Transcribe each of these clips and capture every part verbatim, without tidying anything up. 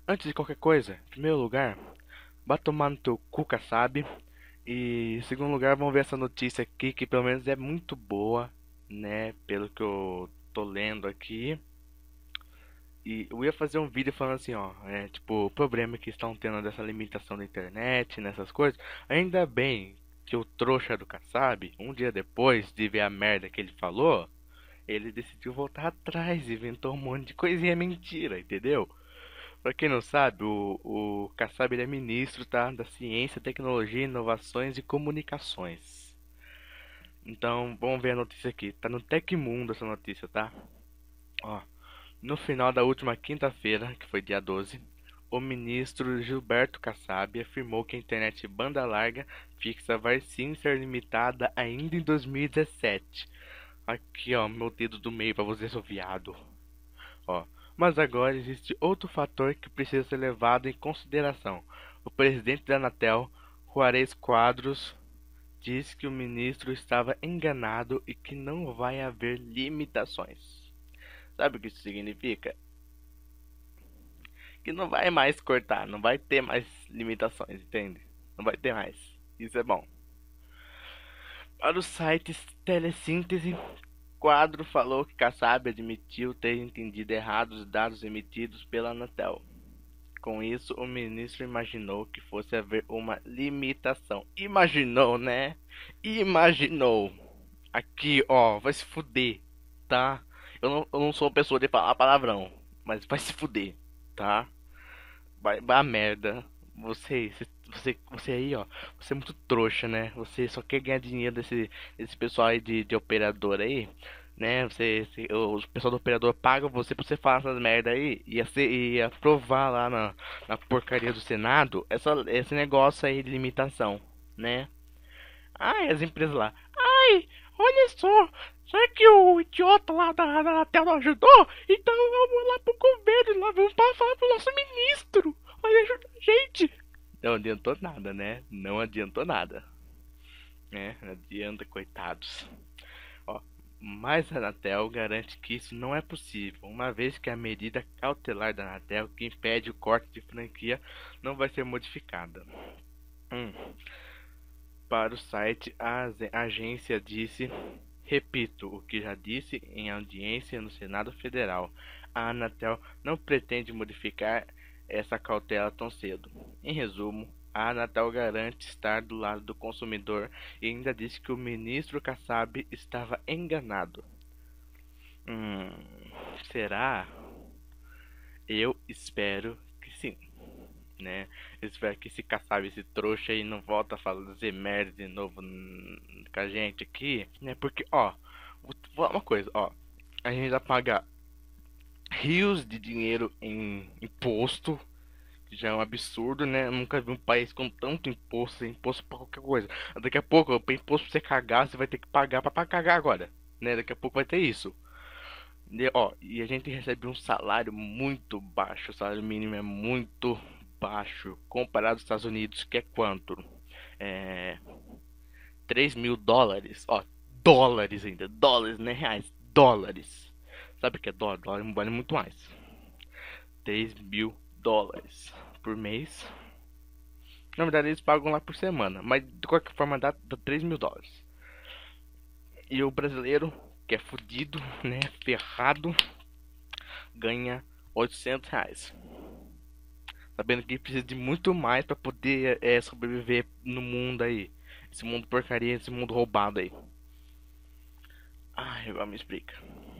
Antes de qualquer coisa, em primeiro lugar, vai tomar no teu cu, sabe? E em segundo lugar, vamos ver essa notícia aqui, que pelo menos é muito boa, né? Pelo que eu tô lendo aqui. E eu ia fazer um vídeo falando assim, ó, é, tipo, o problema que estão tendo dessa limitação da internet, nessas coisas. Ainda bem que o trouxa do Kassab, um dia depois de ver a merda que ele falou, ele decidiu voltar atrás, inventou um monte de coisinha mentira, entendeu? Pra quem não sabe, o, o Kassab ele é ministro, tá? Da Ciência, Tecnologia, Inovações e Comunicações. Então, vamos ver a notícia aqui. Tá no Tecmundo essa notícia, tá? Ó, no final da última quinta-feira, que foi dia doze, o ministro Gilberto Kassab afirmou que a internet banda larga fixa vai sim ser limitada ainda em dois mil e dezessete. Aqui, ó, meu dedo do meio pra você, seu viado. Ó, mas agora existe outro fator que precisa ser levado em consideração. O presidente da Anatel, Juarez Quadros, disse que o ministro estava enganado e que não vai haver limitações. Sabe o que isso significa? Que não vai mais cortar, não vai ter mais limitações, entende? Não vai ter mais. Isso é bom. Para o site Telesíntese, Quadro falou que Kassab admitiu ter entendido errado os dados emitidos pela Anatel. Com isso, o ministro imaginou que fosse haver uma limitação. Imaginou, né? Imaginou. Aqui, ó, vai se fuder, tá? Eu não, eu não sou pessoa de falar palavrão, mas vai se fuder, tá? Vai, vai a merda. Você, você, você, você aí, ó, você é muito trouxa, né? Você só quer ganhar dinheiro desse, desse pessoal aí de, de operador aí, né? Você, você- o pessoal do operador paga você pra você falar essas merda aí e ia, ser, ia aprovar lá na, na porcaria do Senado essa, esse negócio aí de limitação, né? Ai, as empresas lá. Ai, olha só. Será que o idiota lá da, da Anatel não ajudou? Então vamos lá pro governo, lá vamos pra falar pro nosso ministro. Olha, ajuda a gente. Não adiantou nada, né? Não adiantou nada. É, não adianta, coitados. Ó, mas a Anatel garante que isso não é possível, uma vez que a medida cautelar da Anatel que impede o corte de franquia não vai ser modificada. Hum. Para o site, a agência disse, repito o que já disse em audiência no Senado Federal, a Anatel não pretende modificar essa cautela tão cedo. Em resumo, a Anatel garante estar do lado do consumidor e ainda disse que o ministro Kassab estava enganado. Hum, será? Eu espero que sim, né? Eu espero que esse Kassab, esse trouxa aí, não volta a fazer merda de novo com a gente aqui, né? Porque, ó, vou falar uma coisa, ó, a gente já paga rios de dinheiro em imposto, que já é um absurdo, né? Eu nunca vi um país com tanto imposto, imposto pra qualquer coisa. Daqui a pouco, o imposto pra você cagar, você vai ter que pagar pra, pra cagar agora, né? Daqui a pouco vai ter isso. E, ó, e a gente recebe um salário muito baixo, o salário mínimo é muito baixo comparado aos Estados Unidos, que é quanto? É, três mil dólares, ó, dólares ainda, dólares, não é reais, dólares. Sabe o que é dólar? Dólar vale muito mais. Três mil dólares por mês. Na verdade, eles pagam lá por semana, mas de qualquer forma dá, dá três mil dólares. E o brasileiro, que é fudido, né, ferrado, ganha oitocentos reais. Sabendo que precisa de muito mais para poder é, sobreviver no mundo aí. Esse mundo porcaria, esse mundo roubado aí. Ai, agora me explica.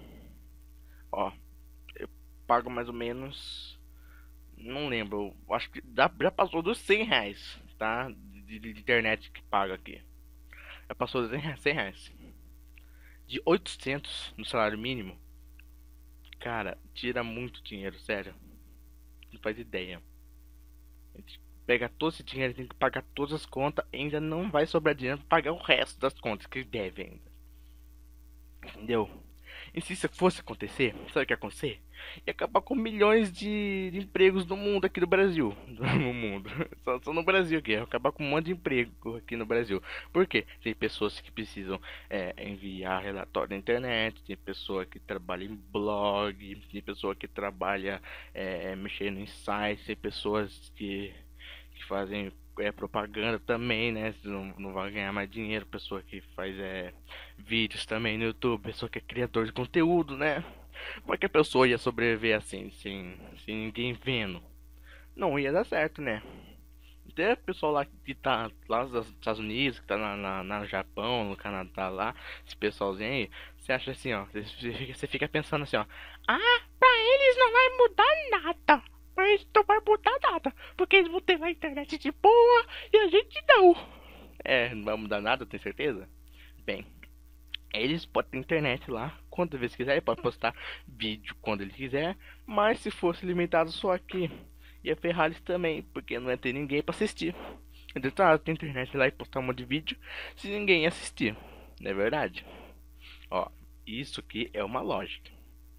Ó, eu pago mais ou menos. Não lembro. Acho que já, já passou dos cem reais, tá? De, de, de internet que paga aqui. Já passou dos cem reais. De oitocentos no salário mínimo. Cara, tira muito dinheiro, sério. Não faz ideia. A gente pega todo esse dinheiro, tem que pagar todas as contas. Ainda não vai sobrar dinheiro pra pagar o resto das contas que ele deve ainda. Entendeu? E se isso fosse acontecer, sabe o que ia acontecer? e acabar com milhões de, de empregos no mundo, aqui no Brasil. No mundo. Só, só no Brasil aqui. Acabar com um monte de emprego aqui no Brasil. Por quê? Tem pessoas que precisam é, enviar relatório na internet, tem pessoa que trabalha em blog, tem pessoa que trabalha é, mexendo em sites, tem pessoas que, que fazem é, propaganda também, né? Não, não vai ganhar mais dinheiro. Pessoa que faz é, vídeos também no YouTube, pessoa que é criador de conteúdo, né? Como é que a pessoa ia sobreviver assim, sem, sem ninguém vendo? Não ia dar certo, né? Até o pessoal lá que tá lá nos Estados Unidos, que tá na, na, na Japão, no Canadá lá, esse pessoalzinho aí, você acha assim, ó, você fica, você fica pensando assim, ó, ah, pra eles não vai mudar nada, pra eles não vai mudar nada, porque eles vão ter a internet de boa e a gente não. É, não vai mudar nada, tem certeza? Bem, eles podem ter internet lá quantas vezes quiser, pode postar vídeo quando ele quiser, mas se fosse limitado só aqui, ia ferrar eles também, porque não ia ter ninguém pra assistir. Tentar ter internet lá e postar um monte de vídeo se ninguém assistir, não é verdade? Ó, isso aqui é uma lógica.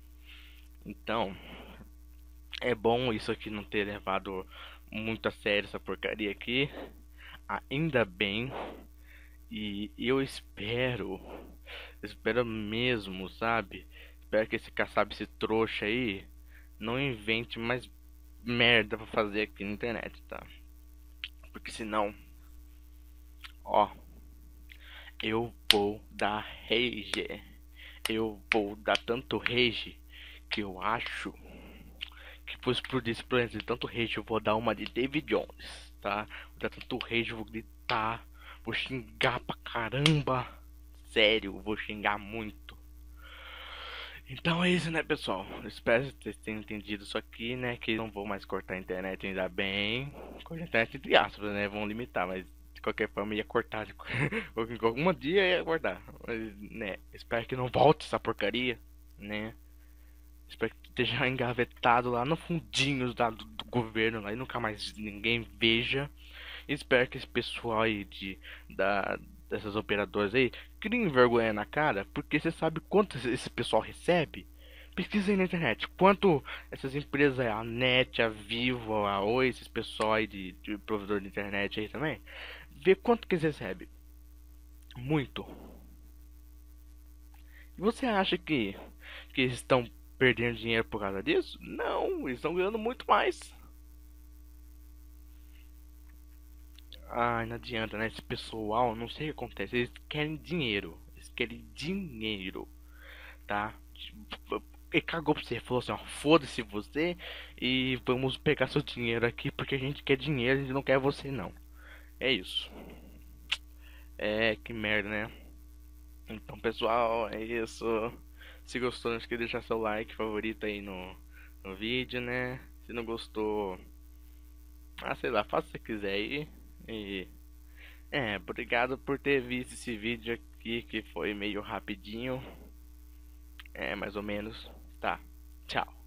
Então, é bom isso aqui não ter levado muito a sério essa porcaria aqui. Ainda bem. E eu espero, espero mesmo, sabe? Espero que esse Kassab, esse trouxa aí, não invente mais merda pra fazer aqui na internet, tá? Porque senão, ó, eu vou dar rage. Eu vou dar tanto rage que eu acho que por explodir esse planeta de tanto rage eu vou dar uma de David Jones, tá? Vou dar tanto rage, eu vou gritar, vou xingar pra caramba. Sério, vou xingar muito. Então é isso, né, pessoal? Espero que vocês tenham entendido isso aqui, né? Que não vou mais cortar a internet, ainda bem. Cortar a internet entre aspas, né? Vão limitar, mas de qualquer forma ia cortar. De... Algum dia ia cortar. Mas, né? Espero que não volte essa porcaria, né? Espero que esteja engavetado lá no fundinho do, do governo lá e nunca mais ninguém veja. Espero que esse pessoal aí de, da, dessas operadoras aí criem vergonha na cara, porque você sabe quanto esse pessoal recebe? Pesquisa aí na internet, quanto essas empresas, a NET, a Vivo, a Oi, esses pessoal aí de, de provedor de internet aí também, vê quanto que eles recebem. Muito. E você acha que, que eles estão perdendo dinheiro por causa disso? Não, eles estão ganhando muito mais. Ai, não adianta, né? Esse pessoal, não sei o que acontece. Eles querem dinheiro. Eles querem dinheiro, tá? Ele cagou pra você. Falou assim, ó, foda-se você e vamos pegar seu dinheiro aqui porque a gente quer dinheiro, a gente não quer você, não. É isso. É, que merda, né? Então, pessoal, é isso. Se gostou, não esqueça de deixar seu like favorito aí no, no vídeo, né? Se não gostou, ah, sei lá, faça o que você quiser aí. E é, obrigado por ter visto esse vídeo aqui que foi meio rapidinho. É, mais ou menos. Tá. Tchau.